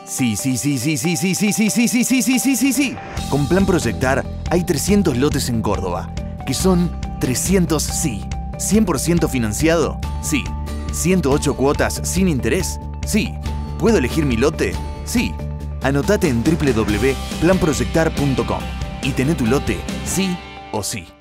Sí, sí, sí, sí, sí, sí, sí, sí, sí, sí, sí, sí, sí, sí, sí. Con Plan Proyectar hay 300 lotes en Córdoba, que son 300 sí. 100% financiado, sí. 108 cuotas sin interés, sí. ¿Puedo elegir mi lote? Sí. Anotate en www.planproyectar.com y tené tu lote sí o sí.